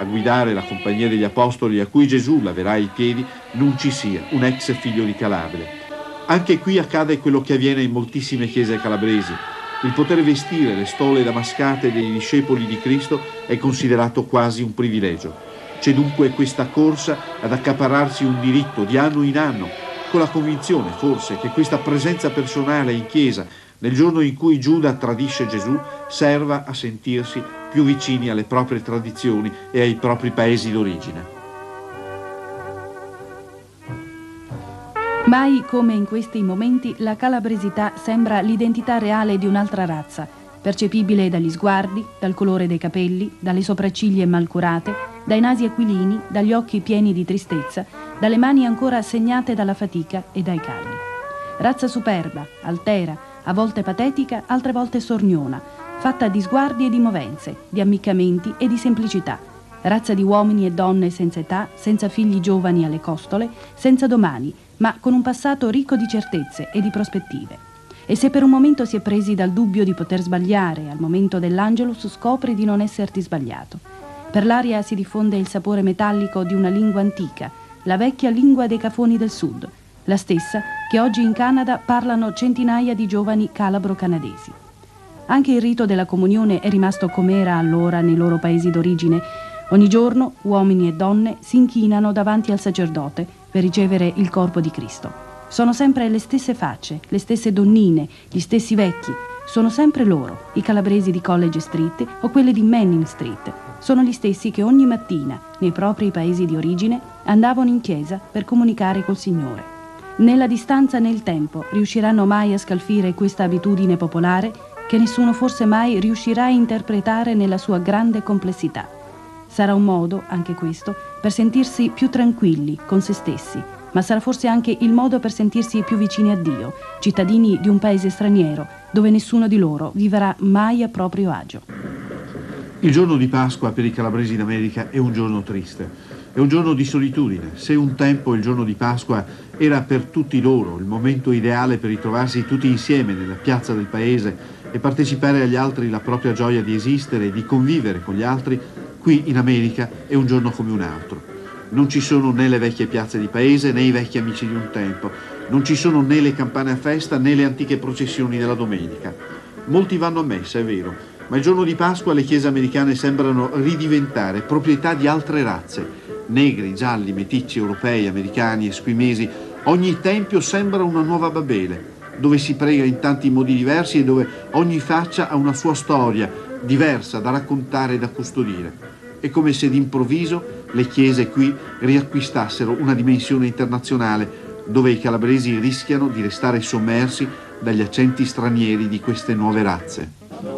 guidare la compagnia degli apostoli a cui Gesù laverà i piedi non ci sia un ex figlio di Calabria. Anche qui accade quello che avviene in moltissime chiese calabresi. Il poter vestire le stole damascate dei discepoli di Cristo è considerato quasi un privilegio. C'è dunque questa corsa ad accaparrarsi un diritto di anno in anno, con la convinzione forse che questa presenza personale in chiesa nel giorno in cui Giuda tradisce Gesù serva a sentirsi più vicini alle proprie tradizioni e ai propri paesi d'origine. Mai come in questi momenti la calabresità sembra l'identità reale di un'altra razza, percepibile dagli sguardi, dal colore dei capelli, dalle sopracciglia malcurate, dai nasi aquilini, dagli occhi pieni di tristezza, dalle mani ancora segnate dalla fatica e dai calli. Razza superba, altera, a volte patetica, altre volte sorniona, fatta di sguardi e di movenze, di ammiccamenti e di semplicità. Razza di uomini e donne senza età, senza figli giovani alle costole, senza domani, ma con un passato ricco di certezze e di prospettive. E se per un momento si è presi dal dubbio di poter sbagliare, al momento dell'Angelus scopri di non esserti sbagliato. Per l'aria si diffonde il sapore metallico di una lingua antica, la vecchia lingua dei cafoni del sud, la stessa che oggi in Canada parlano centinaia di giovani calabro-canadesi. Anche il rito della comunione è rimasto com'era allora nei loro paesi d'origine. Ogni giorno uomini e donne si inchinano davanti al sacerdote per ricevere il corpo di Cristo. Sono sempre le stesse facce, le stesse donnine, gli stessi vecchi. Sono sempre loro, i calabresi di College Street o quelli di Manning Street. Sono gli stessi che ogni mattina, nei propri paesi di origine, andavano in chiesa per comunicare col Signore. Né la distanza né il tempo riusciranno mai a scalfire questa abitudine popolare che nessuno forse mai riuscirà a interpretare nella sua grande complessità. Sarà un modo, anche questo, per sentirsi più tranquilli con se stessi, ma sarà forse anche il modo per sentirsi più vicini a Dio, cittadini di un paese straniero, dove nessuno di loro vivrà mai a proprio agio. Il giorno di Pasqua per i calabresi d'America è un giorno triste, è un giorno di solitudine. Se un tempo il giorno di Pasqua era per tutti loro il momento ideale per ritrovarsi tutti insieme nella piazza del paese e partecipare agli altri la propria gioia di esistere e di convivere con gli altri, qui in America è un giorno come un altro. Non ci sono né le vecchie piazze di paese né i vecchi amici di un tempo, non ci sono né le campane a festa né le antiche processioni della domenica. Molti vanno a messa, è vero, ma il giorno di Pasqua le chiese americane sembrano ridiventare proprietà di altre razze. Negri, gialli, meticci, europei, americani, esquimesi, ogni tempio sembra una nuova Babele, dove si prega in tanti modi diversi e dove ogni faccia ha una sua storia diversa da raccontare e da custodire. È come se d'improvviso le chiese qui riacquistassero una dimensione internazionale, dove i calabresi rischiano di restare sommersi dagli accenti stranieri di queste nuove razze.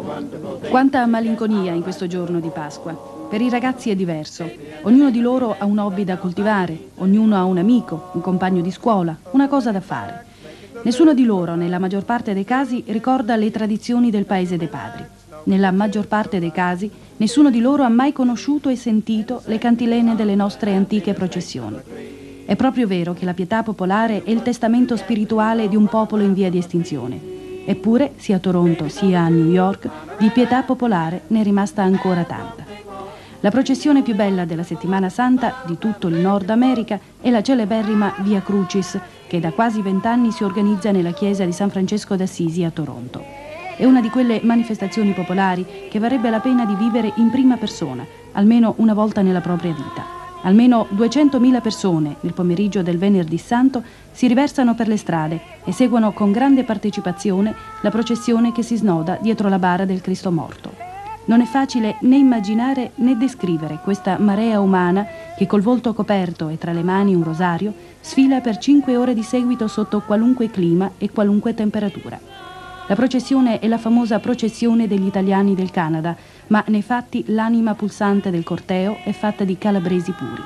Quanta malinconia in questo giorno di Pasqua. Per i ragazzi è diverso. Ognuno di loro ha un hobby da coltivare, ognuno ha un amico, un compagno di scuola, una cosa da fare. Nessuno di loro, nella maggior parte dei casi, ricorda le tradizioni del paese dei padri. Nella maggior parte dei casi, nessuno di loro ha mai conosciuto e sentito le cantilene delle nostre antiche processioni. È proprio vero che la pietà popolare è il testamento spirituale di un popolo in via di estinzione. Eppure, sia a Toronto sia a New York, di pietà popolare ne è rimasta ancora tanta. La processione più bella della Settimana Santa di tutto il Nord America è la celeberrima Via Crucis, che da quasi 20 anni si organizza nella chiesa di San Francesco d'Assisi a Toronto. È una di quelle manifestazioni popolari che varrebbe la pena di vivere in prima persona, almeno una volta nella propria vita. Almeno 200.000 persone, il pomeriggio del Venerdì Santo, si riversano per le strade e seguono con grande partecipazione la processione che si snoda dietro la bara del Cristo morto. Non è facile né immaginare né descrivere questa marea umana che col volto coperto e tra le mani un rosario sfila per 5 ore di seguito sotto qualunque clima e qualunque temperatura. La processione è la famosa processione degli italiani del Canada, ma nei fatti l'anima pulsante del corteo è fatta di calabresi puri.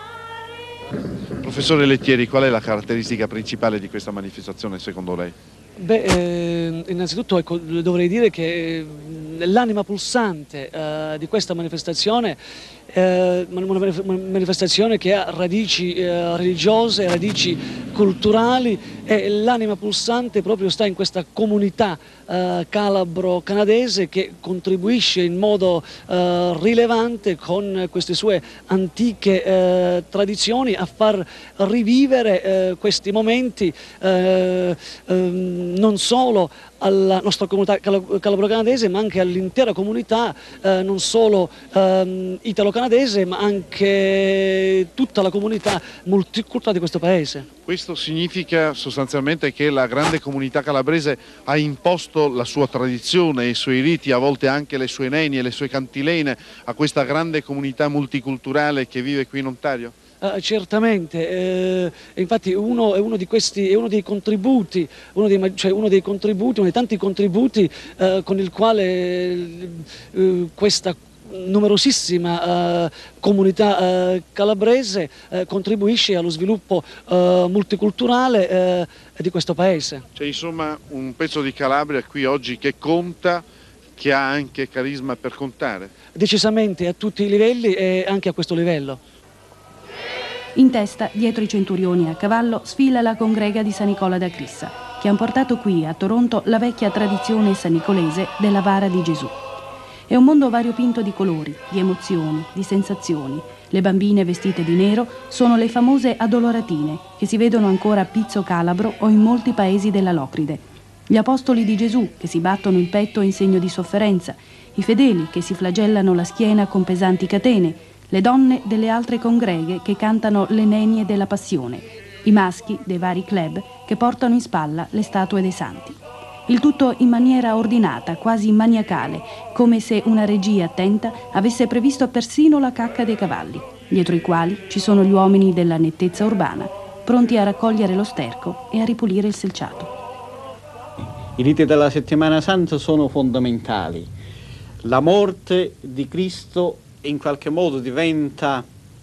Professore Lettieri, qual è la caratteristica principale di questa manifestazione secondo lei? Innanzitutto dovrei dire che l'anima pulsante di questa manifestazione una manifestazione che ha radici religiose, radici culturali, e l'anima pulsante proprio sta in questa comunità calabro-canadese che contribuisce in modo rilevante con queste sue antiche tradizioni a far rivivere questi momenti non solo alla nostra comunità calabro-canadese, ma anche all'intera comunità non solo italo-canadese, ma anche tutta la comunità multiculturale di questo paese. Questo significa sostanzialmente che la grande comunità calabrese ha imposto la sua tradizione, i suoi riti, a volte anche le sue nenie, le sue cantilene a questa grande comunità multiculturale che vive qui in Ontario? Certamente, infatti uno dei tanti contributi con il quale questa numerosissima comunità calabrese contribuisce allo sviluppo multiculturale di questo paese. C'è insomma un pezzo di Calabria qui oggi che conta, che ha anche carisma per contare. Decisamente a tutti i livelli e anche a questo livello. In testa, dietro i centurioni a cavallo, sfila la congrega di San Nicola da Crissa, che ha portato qui a Toronto la vecchia tradizione sannicolese della vara di Gesù. È un mondo variopinto di colori, di emozioni, di sensazioni. Le bambine vestite di nero sono le famose addoloratine, che si vedono ancora a Pizzo Calabro o in molti paesi della Locride. Gli apostoli di Gesù, che si battono il petto in segno di sofferenza. I fedeli, che si flagellano la schiena con pesanti catene. Le donne delle altre congreghe che cantano le nenie della passione, i maschi dei vari club che portano in spalla le statue dei santi. Il tutto in maniera ordinata, quasi maniacale, come se una regia attenta avesse previsto persino la cacca dei cavalli, dietro i quali ci sono gli uomini della nettezza urbana, pronti a raccogliere lo sterco e a ripulire il selciato. I riti della Settimana Santa sono fondamentali. La morte di Cristo in qualche modo diventa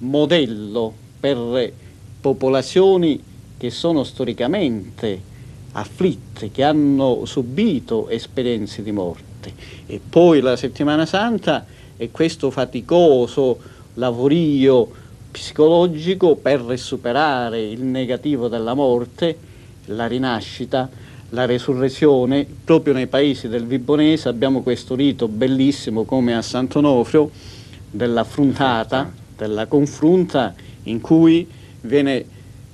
modello per popolazioni che sono storicamente afflitte, che hanno subito esperienze di morte. E poi la Settimana Santa è questo faticoso lavorio psicologico per superare il negativo della morte, la rinascita, la resurrezione. Proprio nei paesi del Vibonese abbiamo questo rito bellissimo come a Sant'Onofrio, dell'affrontata, della confronta, in cui viene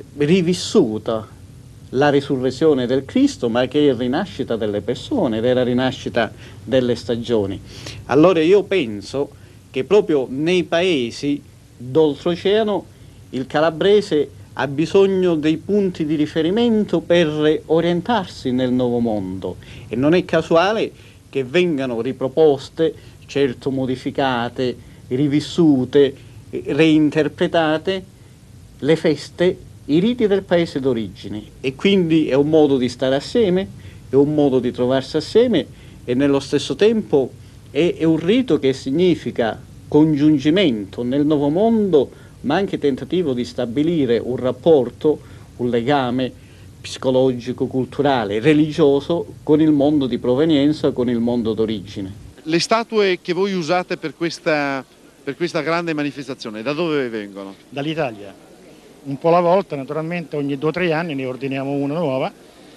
rivissuta la risurrezione del Cristo, ma che è la rinascita delle persone, è la rinascita delle stagioni. Allora io penso che proprio nei paesi d'oltreoceano il calabrese ha bisogno dei punti di riferimento per orientarsi nel nuovo mondo, e non è casuale che vengano riproposte, certo modificate, rivissute, reinterpretate, le feste, i riti del paese d'origine, e quindi è un modo di stare assieme, è un modo di trovarsi assieme, e nello stesso tempo è un rito che significa congiungimento nel nuovo mondo, ma anche tentativo di stabilire un rapporto, un legame psicologico, culturale, religioso con il mondo di provenienza, con il mondo d'origine. Le statue che voi usate per questa grande manifestazione, da dove vengono? Dall'Italia, un po' alla volta, naturalmente ogni 2 o 3 anni ne ordiniamo una nuova,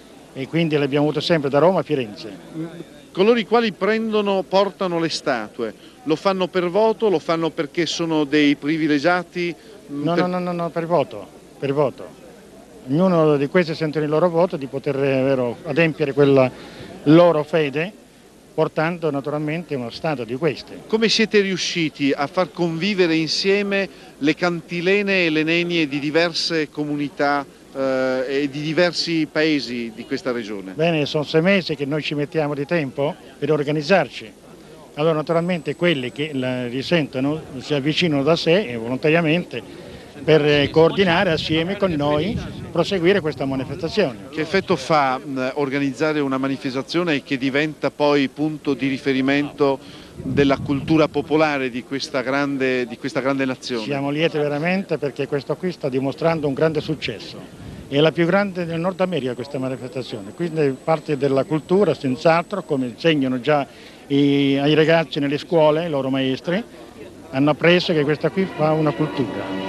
e quindi le abbiamo avute sempre da Roma a Firenze. Coloro i quali portano le statue, lo fanno per voto, lo fanno perché sono dei privilegiati? No, per voto. Ognuno di questi sente il loro voto di poter adempiere quella loro fede, portando naturalmente una statua di queste. Come siete riusciti a far convivere insieme le cantilene e le nenie di diverse comunità e di diversi paesi di questa regione? Bene, sono 6 mesi che noi ci mettiamo di tempo per organizzarci. Allora naturalmente quelli che la risentono si avvicinano da sé volontariamente per coordinare assieme con noi, proseguire questa manifestazione. Che effetto fa organizzare una manifestazione che diventa poi punto di riferimento della cultura popolare di questa grande nazione? Siamo lieti veramente, perché questo qui sta dimostrando un grande successo. È la più grande del Nord America questa manifestazione, quindi parte della cultura senz'altro, come insegnano già ai ragazzi nelle scuole, i loro maestri, hanno appreso che questa qui fa una cultura.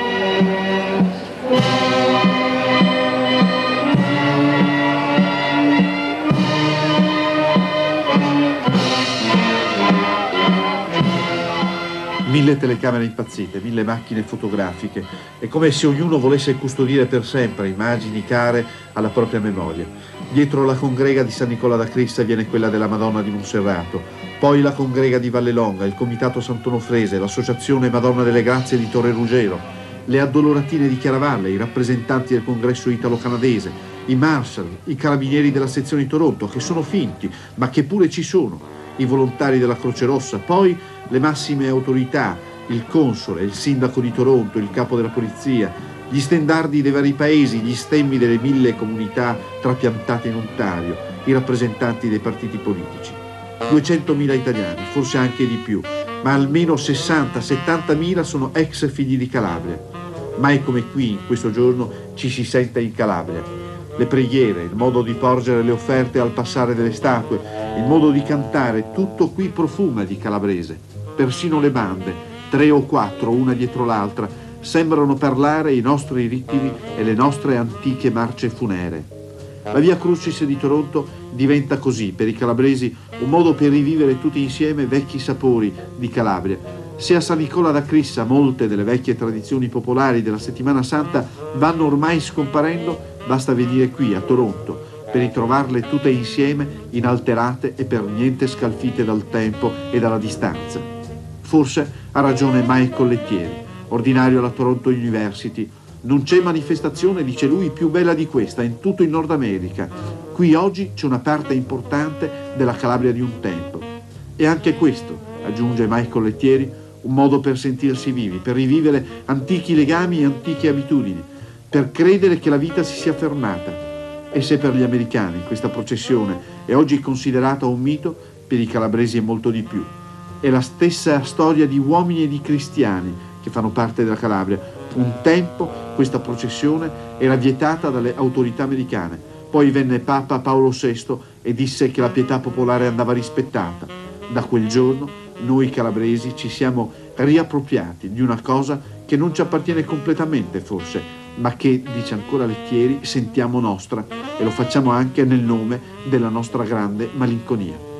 1000 telecamere impazzite, 1000 macchine fotografiche. È come se ognuno volesse custodire per sempre immagini care alla propria memoria. Dietro la congrega di San Nicola da Crissa viene quella della Madonna di Monserrato, poi la congrega di Vallelonga, il Comitato Sant'Onofrese, l'Associazione Madonna delle Grazie di Torre Ruggero, le addoloratine di Chiaravalle, i rappresentanti del congresso italo-canadese, i marshal, i carabinieri della sezione di Toronto, che sono finti, ma che pure ci sono, i volontari della Croce Rossa, poi le massime autorità, il console, il sindaco di Toronto, il capo della polizia, gli stendardi dei vari paesi, gli stemmi delle 1000 comunità trapiantate in Ontario, i rappresentanti dei partiti politici. 200.000 italiani, forse anche di più, ma almeno 60-70.000 sono ex figli di Calabria. Mai come qui, in questo giorno, ci si sente in Calabria. Le preghiere, il modo di porgere le offerte al passare delle statue, il modo di cantare, tutto qui profuma di calabrese. Persino le bande, 3 o 4, una dietro l'altra, sembrano parlare i nostri ritmi e le nostre antiche marce funere. La Via Crucis di Toronto diventa così, per i calabresi, un modo per rivivere tutti insieme vecchi sapori di Calabria. Se a San Nicola da Crissa molte delle vecchie tradizioni popolari della Settimana Santa vanno ormai scomparendo, basta venire qui a Toronto per ritrovarle tutte insieme, inalterate e per niente scalfite dal tempo e dalla distanza. Forse ha ragione Michael Lettieri, ordinario alla Toronto University. Non c'è manifestazione, dice lui, più bella di questa in tutto il Nord America. Qui oggi c'è una parte importante della Calabria di un tempo. E anche questo, aggiunge Michael Lettieri, un modo per sentirsi vivi, per rivivere antichi legami e antiche abitudini, per credere che la vita si sia fermata. E se per gli americani questa processione è oggi considerata un mito, per i calabresi è molto di più. È la stessa storia di uomini e di cristiani che fanno parte della Calabria. Un tempo questa processione era vietata dalle autorità americane, poi venne Papa Paolo VI e disse che la pietà popolare andava rispettata. Da quel giorno noi calabresi ci siamo riappropriati di una cosa che non ci appartiene completamente forse, ma che, dice ancora Lettieri, sentiamo nostra, e lo facciamo anche nel nome della nostra grande malinconia.